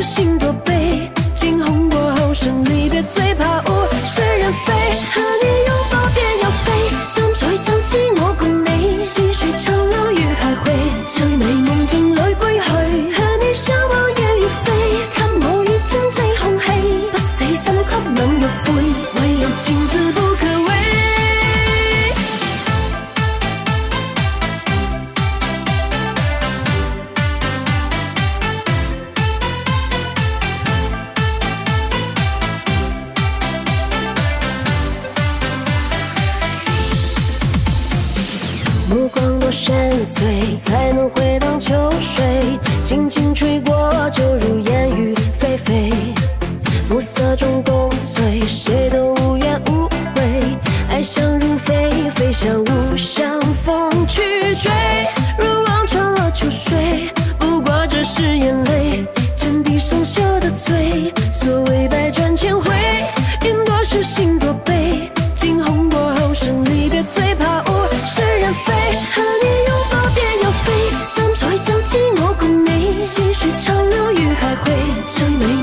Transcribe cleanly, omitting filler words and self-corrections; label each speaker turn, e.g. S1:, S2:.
S1: 心多悲，惊鸿过后生离别，最怕物是人非。和你拥抱便要飞，心在就知我共你，似水長流於偕會，最美夢境裏歸去。和你相望遠如飛，給我與天際空氣，不死心給冷若灰，唯有情字不可為。 目光多深邃，才能回荡秋水？轻轻吹过，就如烟雨霏霏。暮色中共醉，谁都无怨无悔。爱像如飞，飞向无相逢去追。如望穿了秋水，不过只是眼泪。真谛生锈的醉，所谓百转千回，因多是心多悲。惊鸿过后生离别，最怕物是人非。 和你擁抱便要飛，心在就知我共你，似水長流於偕會，最美。